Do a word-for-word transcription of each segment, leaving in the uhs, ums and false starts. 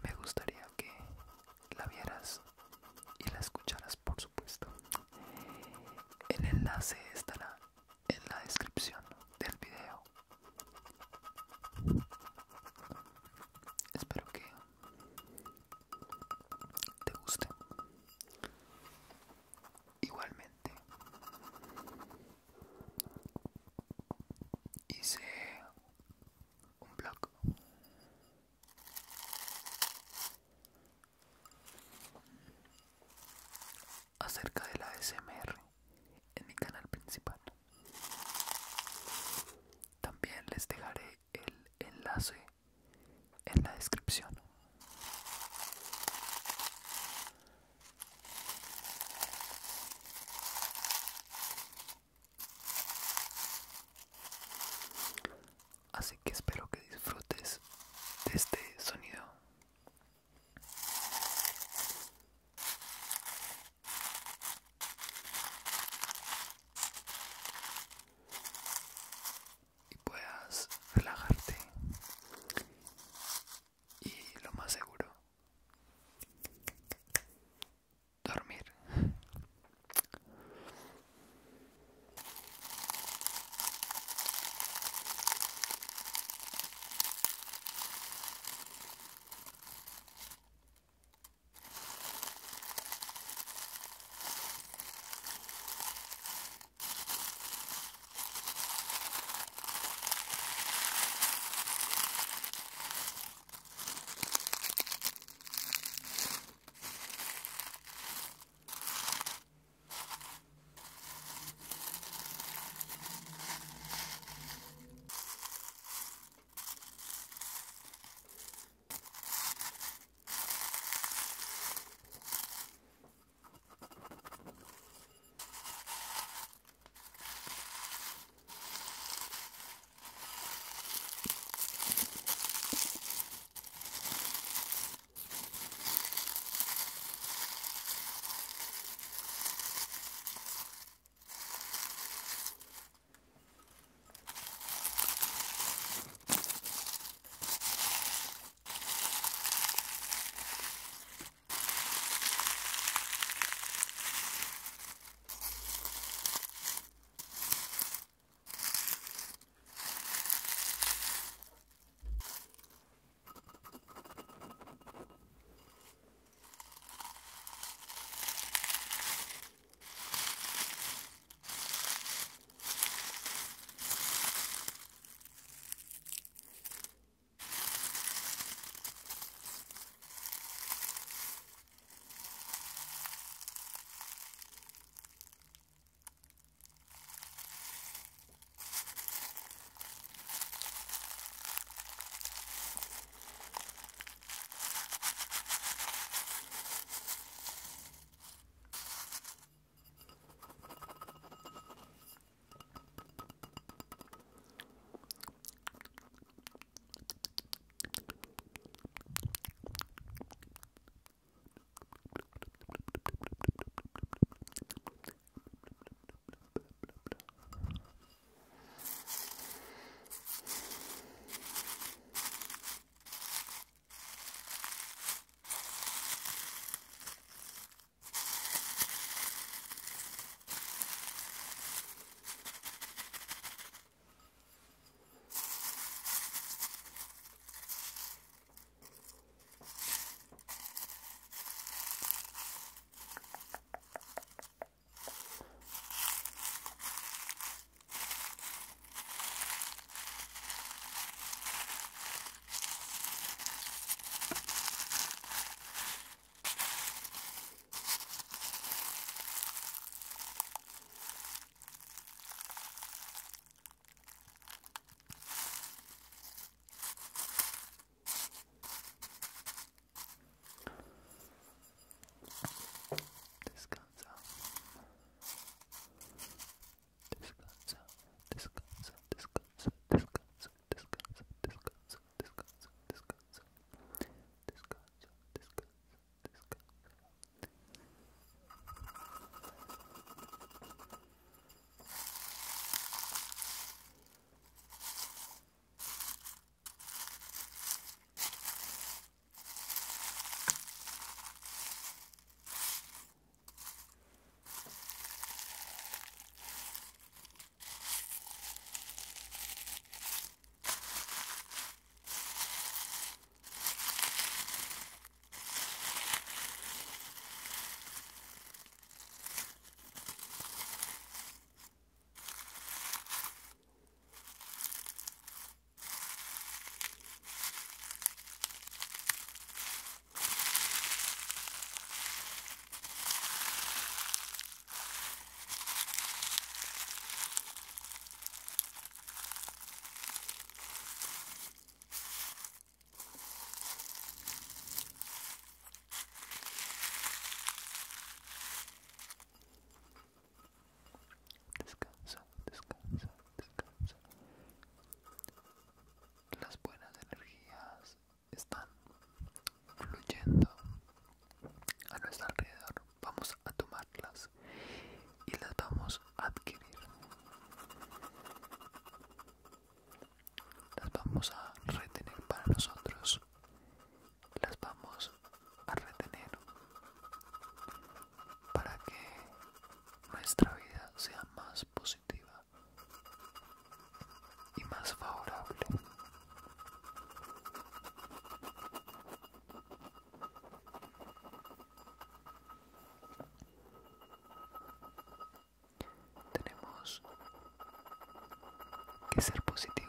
me gustaría que la vieras y la escucharas, por supuesto. El enlace estará en la descripción del video. Espero que te guste. Igualmente hice un blog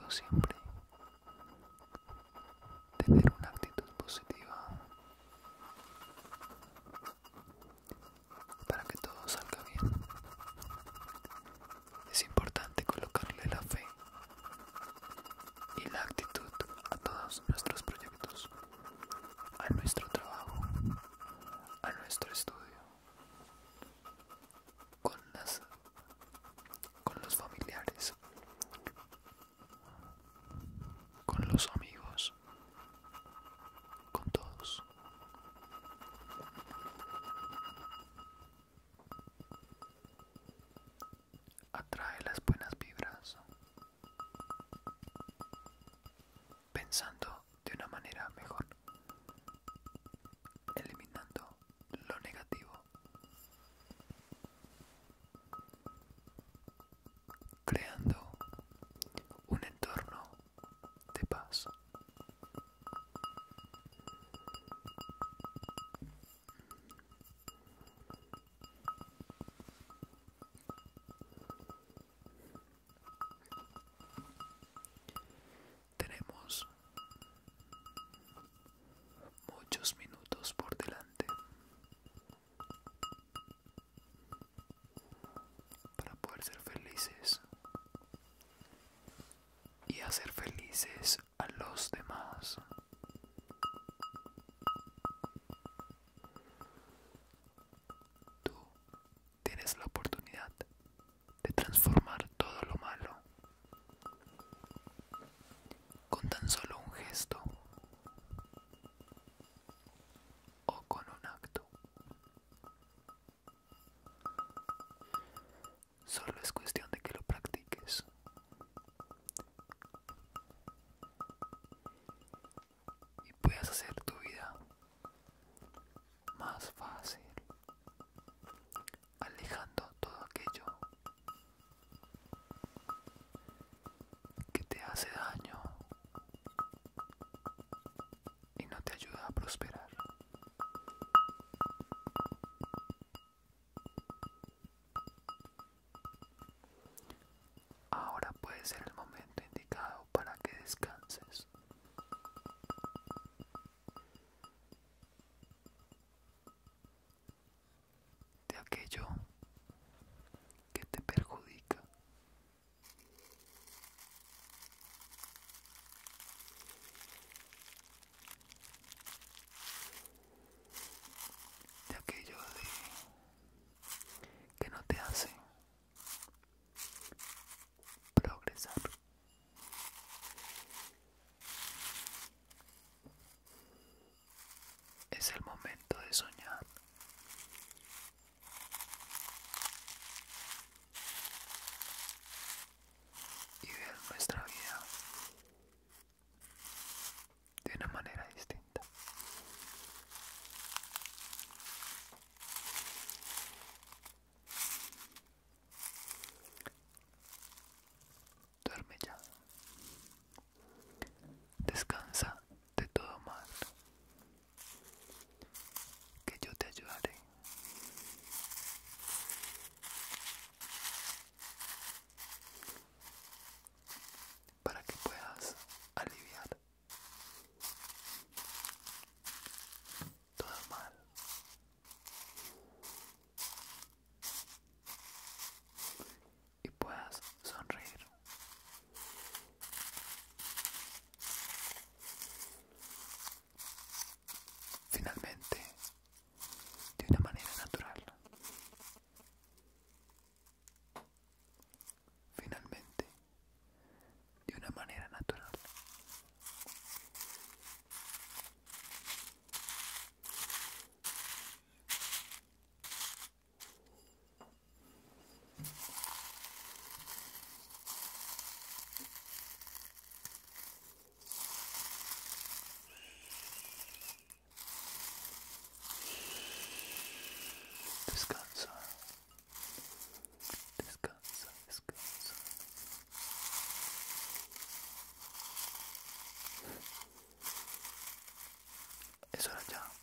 recuerdo siempre tener una actitud positiva para que todo salga bien. Es importante colocarle la fe y la actitud a todos nuestros proyectos, a nuestro trabajo, a nuestro estudio, con las, con los familiares, con los amigos, con todos. Atrae las buenas vibras, pensando de una manera mejor, eliminando lo negativo, creando un entorno de paz. Tenemos muchos minutos por delante para poder ser felices y hacer felices a los demás. Tú tienes la oportunidad de transformar todo lo malo con tan solo un gesto o con un acto. Solo es cuestión de que lo practiques y puedas hacer tu vida más fácil, alejando todo aquello que te hace daño y no te ayuda a prosperar. Ahora puede ser el momento indicado para que descanses. De aquello que te perjudica. De aquello de que no te hace progresar. Es el momento de soñar. Y ver nuestra vida de una manera distinta. Duerme ya. Descansa de todo mal, que yo te ayudaré. Para que puedas aliviar todo el mal y puedas sonreír. Finalmente, de una manera natural. Finalmente, de una manera natural. Descansa, descansa, descansa. Es hora ya